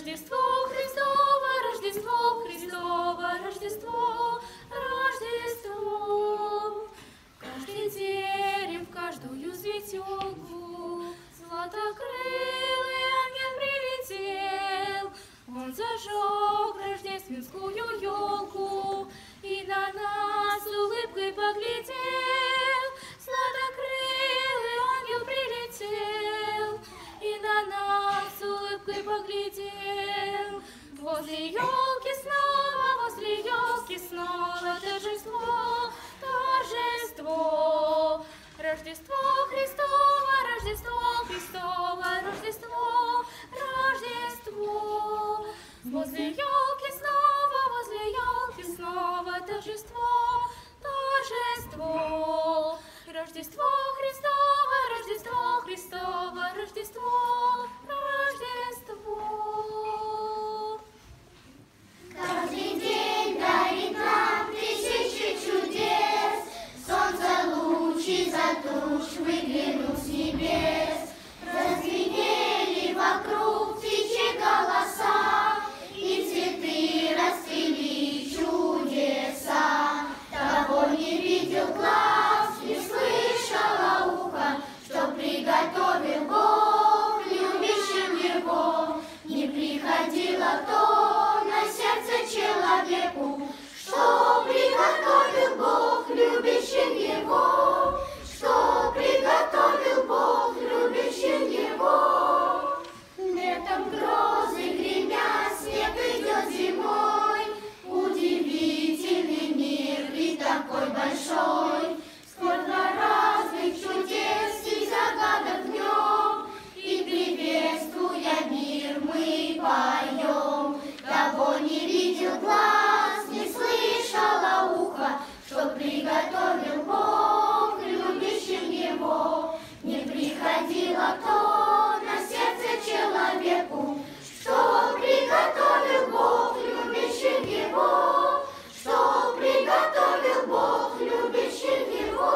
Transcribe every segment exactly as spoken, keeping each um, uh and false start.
Рождество Христово, Рождество Христово, Рождество, Рождество. В каждый терем, в каждую светелку златокрылый ангел прилетел. Он зажег рождественскую елку и на нас улыбкой поглядел. Златокрылый ангел прилетел и на нас улыбкой поглядел. Возле елки снова, возле елки снова торжество, торжество. Рождество Христово, Рождество Христово, Рождество, Рождество. Возле елки снова, возле елки снова торжество, торжество. Рождество Христово, Рождество Христово, Рождество, Рождество. Каждый день дарит нам тысячи чудес, солнце лучи за туч выглянул с небес. Зазвенели вокруг птичьи голоса, и цветы расцвели чудеса. Того не видел глаз, не слышало ухо, что приготовил Бог любящим его. Не приходило то на сердце человеку, что приготовил Бог любящим его, что приготовил Бог любящим его. Летом грозы гремят, снег идет зимой, удивительный мир и такой большой. Сколько разных чудес и загадок в нем, и приветствуя мир мы поем. Того не видел глаз, не слышало ухо, что приготовил Бог любящим его. Не приходило то на сердце человеку, что приготовил Бог любящим его, что приготовил Бог любящим его.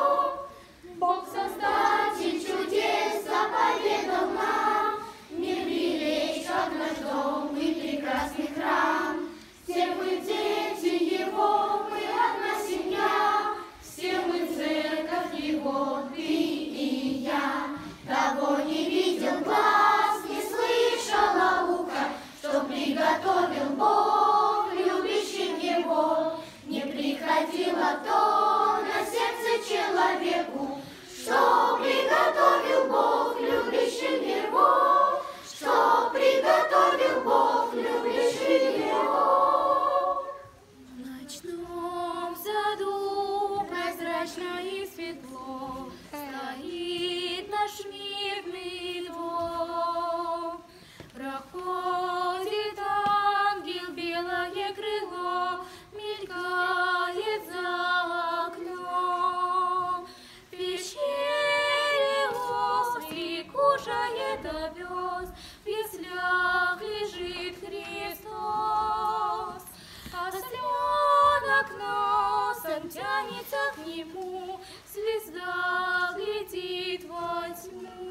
Бог Создатель чудес заповедал нам мир беречь от наш дом и прекрасный храм. Все мы дети Его, мы одна семья, все мы церковь Его, ты и я. Того не видел глаз, не слышало ухо, что приготовил Бог любящим Его. Не приходило то на сердце человеку, что приготовил Бог любящим Его, что приготовил Бог любящим Его. В ночном саду прозрачно и светло стоит наш мирный дом. Проходит ангел, белое крыло мелькает за окном. В пещере ослик кушает овес, в яслях лежит Христос. Осленок носом тянется к нему, звезда глядит во тьму.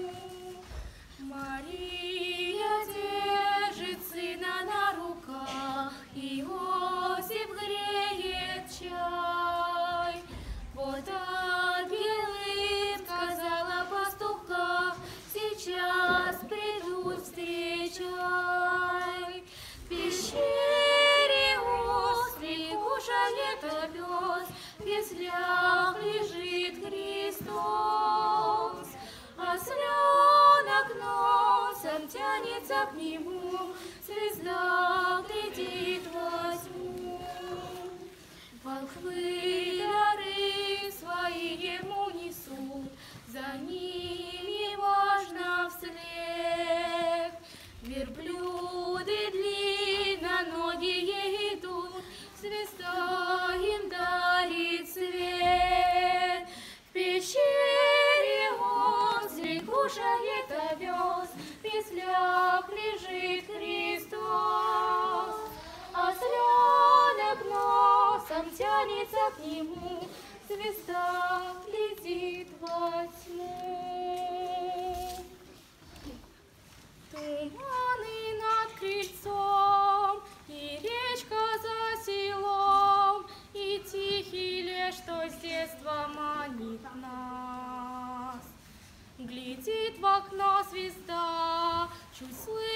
Мария держит сына на руках, Иосиф греет чай. Вот ангелы сказала пастуха, сейчас придут встречай. В пещере ослик кушает овес, в яслях лежит Христос. Осленок носом тянется к нему, звезда глядит во тьму. Волхвы дары свои ему несут, за ними важно вслед. Верблюды длинноногие идут, звезда им дарит свет. В пещере ослик кушает овес, в яслях лежит Христос. Осленок носом тянется к нему, звезда глядит во тьму. Туманы над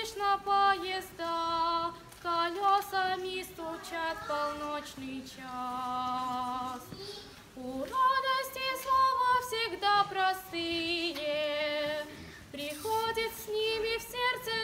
слышно поезда, колесами стучат полночный час. У радости слова всегда простые, приходит с ними в сердце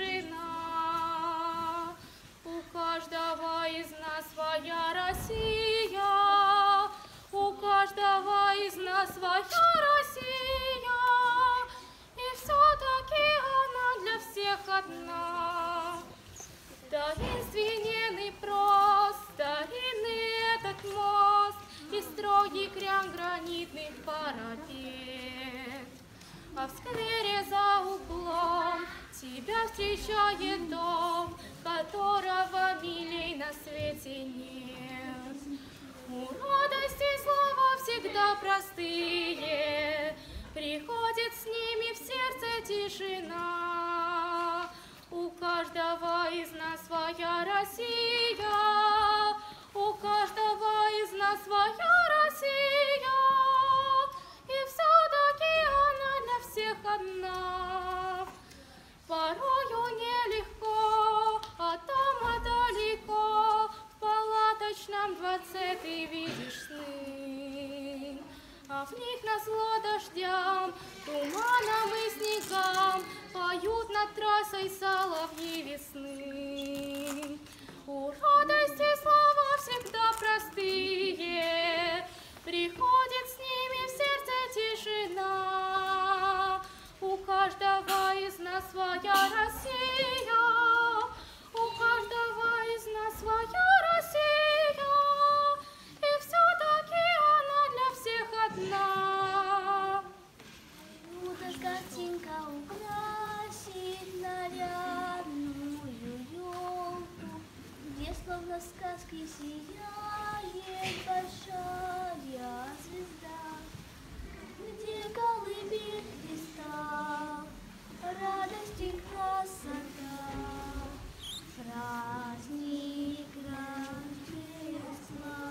тишина. У каждого из нас своя Россия, у каждого из нас своя Россия, и все-таки она для всех одна. Таинственен и прост, старинный этот мост, и строгий крян гранитных парапет. А в сквере за углом тебя встречает дом, которого милей на свете нет. У радости слова всегда простые, приходит с ними в сердце тишина. У каждого из нас своя Россия, у каждого из нас своя Россия, и все-таки она для всех одна. Порою нелегко, а дома далеко, в палаточном дворце ты видишь сны, а в них назло дождям, туманам и снегам поют над трассой соловьи весны. У радости слова всегда простые, приходит с ними в сердце тишина. У каждого из нас своя Россия, у каждого из нас своя Россия, и все-таки она для всех одна. Люда картинка украсит нарядную елку, где словно в сказке сияет большая звезда, где колыбель Христа, радость и красота, праздник Рождества.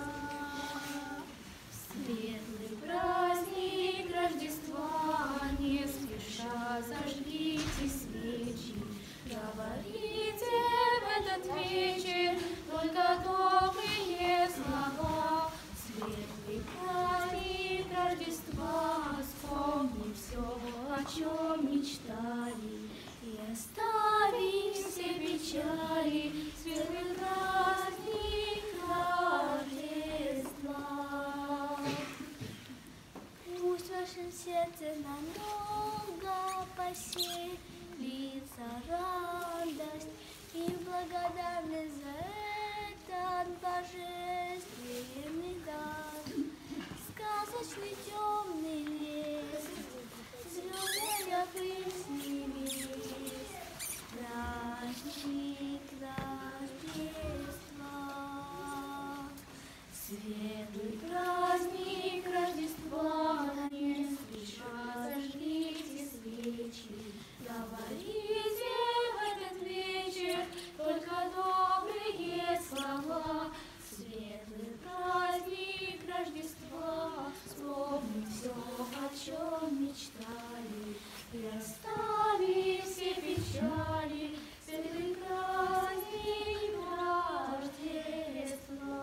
Светлый праздник Рождества, не спеша зажгите свечи, говорите в этот вечер только добрые слова. Светлый праздник Рождества, вспомни все, о чем мечтали, и остави все печали. Светлый праздник Рождества. Пусть в вашем сердце намного поселится радость и благодарность за этот божественный дар. Сказочный темный лес, звездная пыль с небес, праздник Рождества. Светлый праздник Рождества, не спеша зажгите свечи, говорите в этот вечер только добрые слова. Светлый праздник Рождества, вспомни все, о чем мечтали, и остави все печали. Светлый праздник Рождества.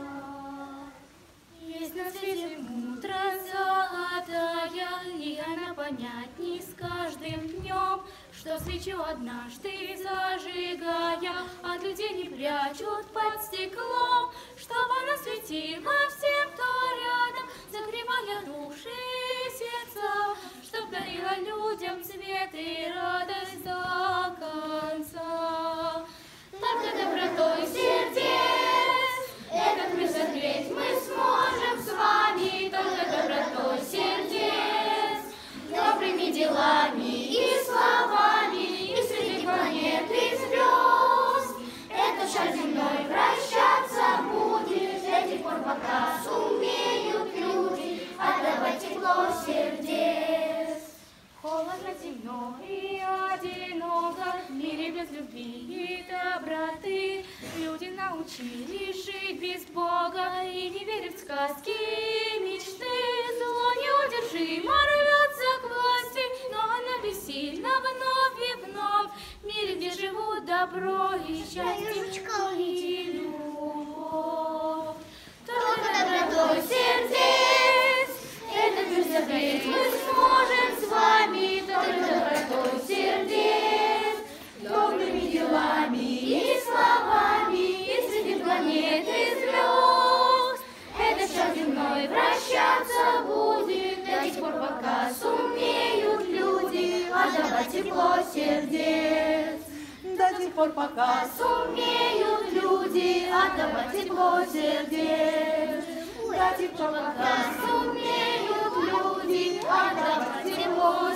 Есть на свете мудрость золотая, и она понятней с каждым днем, что свечу однажды зажигая, от людей не прячут под стеклом, чтобы она светила всем, кто рядом, согревая души и сердца, чтоб дарила людям цвет и радость до конца. Только добротой сердец этот мир согреть мы сможем с вами, только добротой сердец, добрыми делами и словами, и среди планет и звезд этот шар земной вращаться будет до тех пор, пока сумеют люди отдавать тепло сердец. Холодно, темно и одиноко в мире без любви и доброты, Люди научились жить без Бога и не верить в сказки и мечты. Зло неудержимо рвется к власти, но оно бессильно вновь и вновь. В мире, где живут добро и счастье и любовь. Только добротой сердец этот мир согреть мы сможем с вами. Только добротой сердец, добрыми делами и словами, и среди планет и звезд этот шар земной вращаться будет до тех пор, пока сумеют люди отдавать тепло сердец. До тех пор, пока сумеют люди отдавать тепло сердец. До тех пор, пока сумеют люди отдавать тепло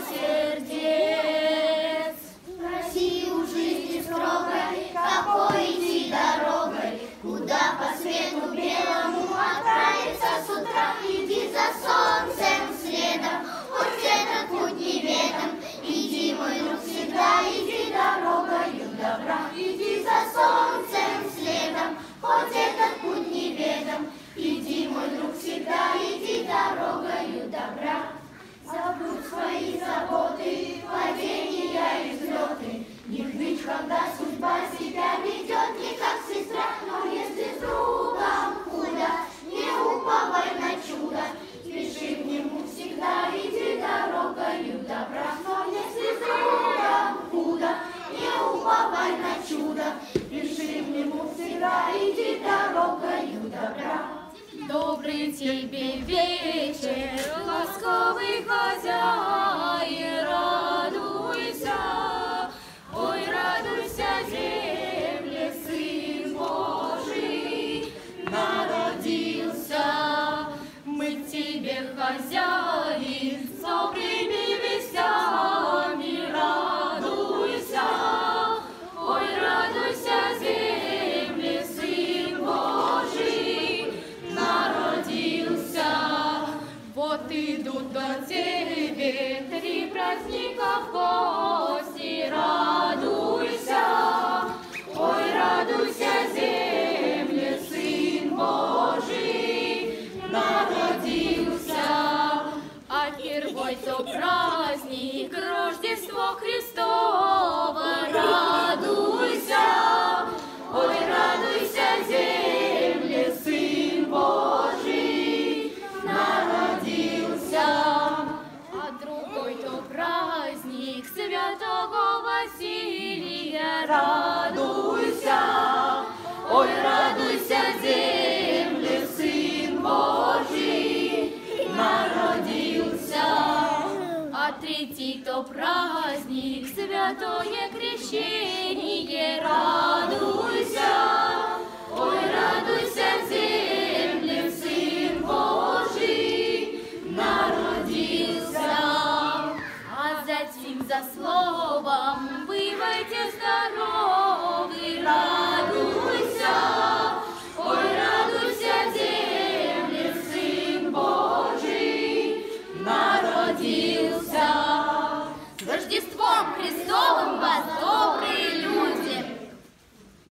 сердец. В Россию жизнь строгой, какой идти дорогой, куда по свету белому отправиться с утра. Иди за солнцем следом, хоть этот путь неведом. Иди, мой друг, всегда иди дорогою добра. Иди за солнцем следом, хоть этот путь неведом. Иди, мой друг, всегда иди дорогою добра. Забудь свои заботы, падения и взлеты. Не хнычь, когда судьба себя ведет не как сестра. Но если с другом худо, не уповай на чудо. Спеши к нему всегда, иди дорогою добра. Но если с другом худо, не уповай на чудо. Спеши к нему всегда, иди дорогою добра. Добрый тебе вечер, ласковый хозяин, радуйся, ой, радуйся, земле, Сын Божий народился. Мы к тебе, хозяин, с добрыми вестями, радуйся, ой, радуйся, земле, Сын Божий народился. Вот идут до тебе три праздника в гости, радуйся, ой, радуйся, земле, Сын Божий народился. А первый то праздник, Рождество Христово, радуйся, ой, радуйся, земле, Сын Божий народился. А другой то праздник Святого Василия, радуйся, ой, радуйся, земле, Сын Божий народился. А третий то праздник Святое Крещение, радуйся,